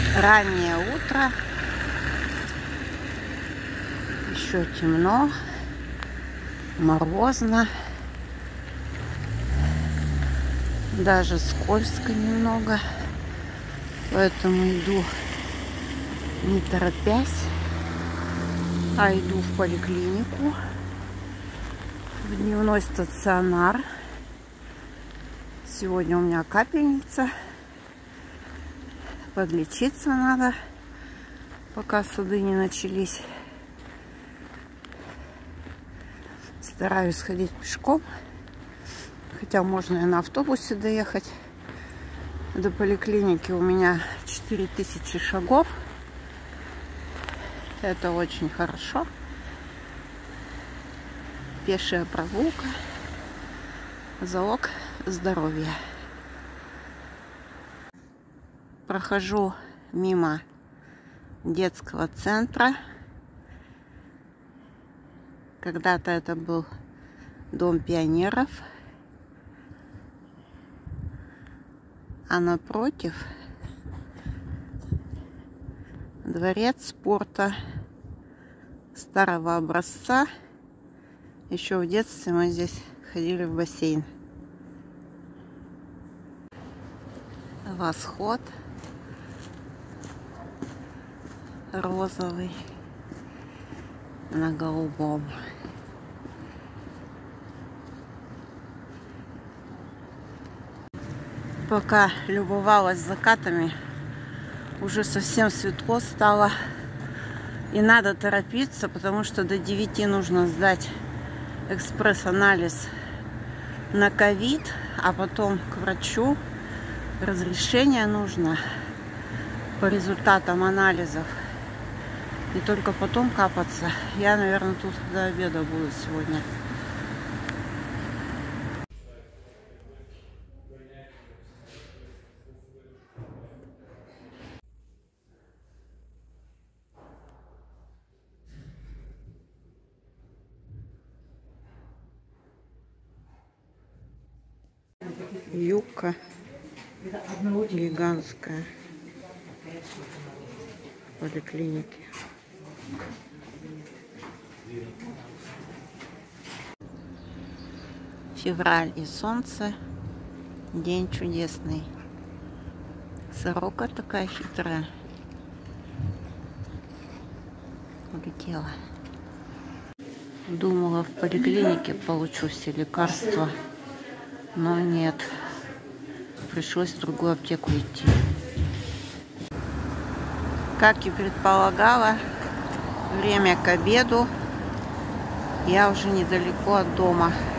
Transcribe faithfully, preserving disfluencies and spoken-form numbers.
Раннее утро, еще темно, морозно, даже скользко немного, поэтому иду не торопясь, а иду в поликлинику, в дневной стационар. Сегодня у меня капельница. Подлечиться надо, пока суды не начались. Стараюсь ходить пешком, хотя можно и на автобусе доехать. До поликлиники у меня четыре тысячи шагов. Это очень хорошо. Пешая прогулка — залог здоровья. Прохожу мимо детского центра. Когда-то это был дом пионеров, а напротив дворец спорта старого образца. Еще в детстве мы здесь ходили в бассейн. Восход розовый на голубом. Пока любовалась закатами, уже совсем светло стало. И надо торопиться, потому что до девяти нужно сдать экспресс-анализ на ковид, а потом к врачу. Разрешение нужно по результатам анализов. И только потом капаться. Я, наверное, тут до обеда буду сегодня. Юбка гигантская в поликлинике. Февраль и солнце. День чудесный. Сорока такая хитрая улетела. Думала, в поликлинике получу все лекарства, но нет. Пришлось в другую аптеку идти. Как и предполагала, время к обеду. Я уже недалеко от дома.